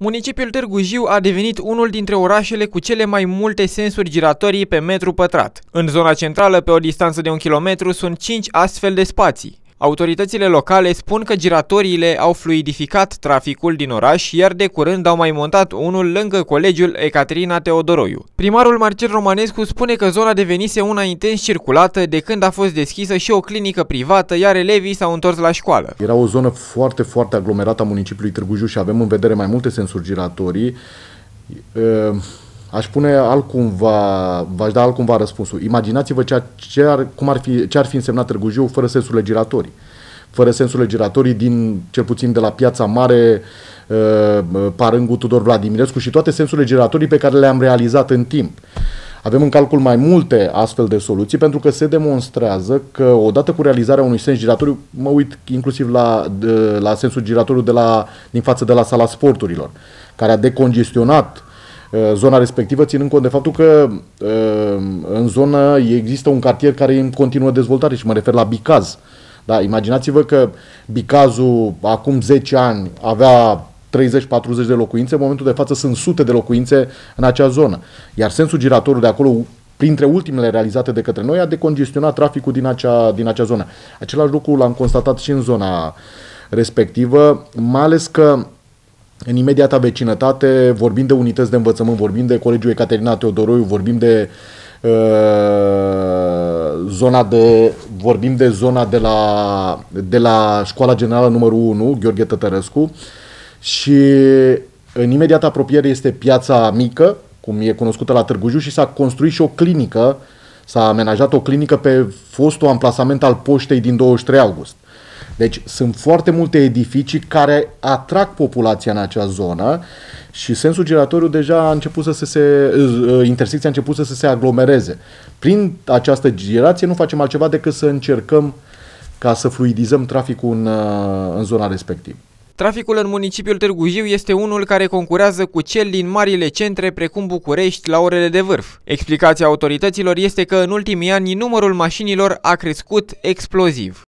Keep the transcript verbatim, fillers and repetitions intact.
Municipiul Târgu Jiu a devenit unul dintre orașele cu cele mai multe sensuri giratorii pe metru pătrat. În zona centrală, pe o distanță de un kilometru, sunt cinci astfel de spații. Autoritățile locale spun că giratoriile au fluidificat traficul din oraș, iar de curând au mai montat unul lângă Colegiul Ecaterina Teodoroiu. Primarul Marcel Romanescu spune că zona devenise una intens circulată de când a fost deschisă și o clinică privată, iar elevii s-au întors la școală. Era o zonă foarte, foarte aglomerată a municipiului Târgu Jiu și avem în vedere mai multe sensuri giratorii. Aș pune altcumva, v-aș da altcumva răspunsul. Imaginați-vă ce, ce ar, cum ar fi, ce ar fi însemnat Târgu Jiu fără sensurile giratorii. Fără sensurile giratorii din, cel puțin de la Piața Mare, Parângu, Tudor Vladimirescu și toate sensurile giratorii pe care le-am realizat în timp. Avem în calcul mai multe astfel de soluții pentru că se demonstrează că odată cu realizarea unui sens giratoriu, mă uit inclusiv la, de, la sensul giratoriu de la, din față de la sala sporturilor, care a decongestionat zona respectivă, ținând cont de faptul că în zonă există un cartier care e în continuă dezvoltare și mă refer la Bicaz. Da, imaginați-vă că Bicazul acum zece ani avea treizeci patruzeci de locuințe, în momentul de față sunt sute de locuințe în acea zonă. Iar sensul giratoriu de acolo, printre ultimele realizate de către noi, a decongestionat traficul din acea, din acea zonă. Același lucru l-am constatat și în zona respectivă, mai ales că în imediata vecinătate vorbim de unități de învățământ, vorbim de Colegiul Ecaterina Teodoroiu, vorbim de uh, zona de vorbim de zona de la de la Școala Generală numărul unu, Gheorghe Tătărescu, și în imediată apropiere este Piața Mică, cum e cunoscută la Târgu Jiu, și s-a construit și o clinică, s-a amenajat o clinică pe fostul amplasament al poștei din douăzeci și trei august. Deci sunt foarte multe edificii care atrag populația în acea zonă și sensul giratoriu deja a început să se, intersecția a început să se aglomereze. Prin această girație nu facem altceva decât să încercăm ca să fluidizăm traficul în, în zona respectivă. Traficul în municipiul Târgu Jiu este unul care concurează cu cel din marile centre precum București la orele de vârf. Explicația autorităților este că în ultimii ani numărul mașinilor a crescut exploziv.